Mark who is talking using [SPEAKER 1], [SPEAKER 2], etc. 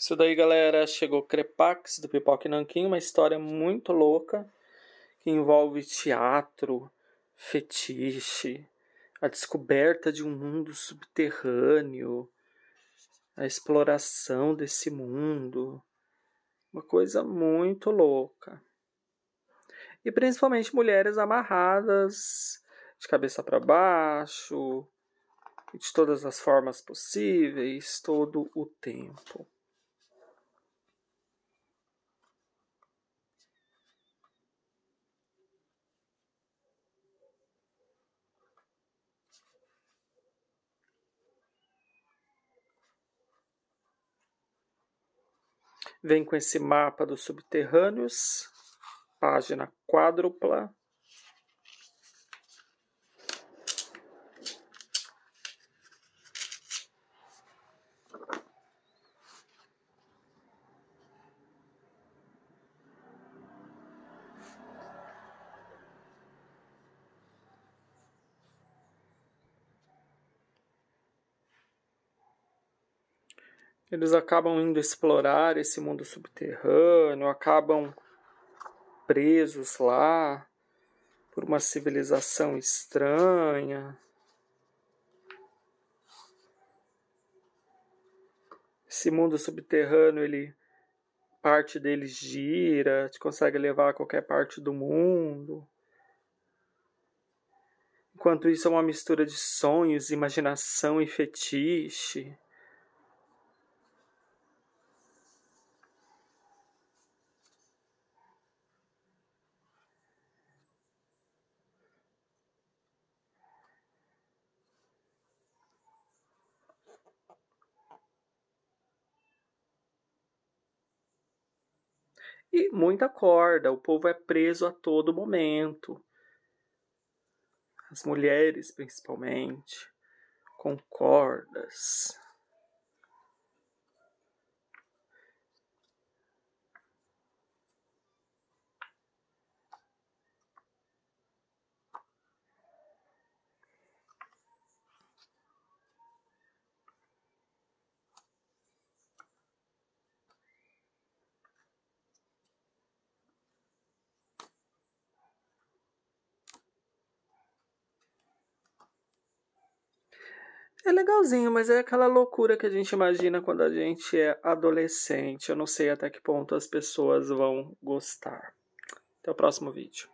[SPEAKER 1] Isso daí, galera, chegou Crepax do Pipoca e Nanquim, uma história muito louca que envolve teatro, fetiche, a descoberta de um mundo subterrâneo, a exploração desse mundo, uma coisa muito louca. E principalmente mulheres amarradas de cabeça para baixo, de todas as formas possíveis, todo o tempo. Vem com esse mapa dos subterrâneos, página quádrupla. Eles acabam indo explorar esse mundo subterrâneo, acabam presos lá por uma civilização estranha. Esse mundo subterrâneo, parte dele gira, te consegue levar a qualquer parte do mundo. Enquanto isso é uma mistura de sonhos, imaginação e fetiche. E muita corda, o povo é preso a todo momento. As mulheres, principalmente, com cordas. É legalzinho, mas é aquela loucura que a gente imagina quando a gente é adolescente. Eu não sei até que ponto as pessoas vão gostar. Até o próximo vídeo.